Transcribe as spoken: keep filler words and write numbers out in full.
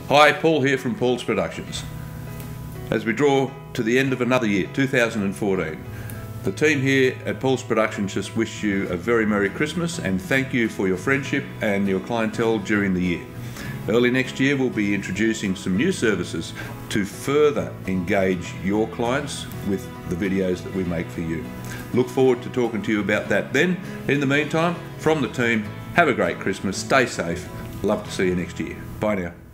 Hi, Paul here from Paul's Productions. As we draw to the end of another year, two thousand fourteen, the team here at Paul's Productions just wish you a very Merry Christmas and thank you for your friendship and your clientele during the year. Early next year we'll be introducing some new services to further engage your clients with the videos that we make for you. Look forward to talking to you about that then. In the meantime, from the team, have a great Christmas, stay safe, love to see you next year. Bye now.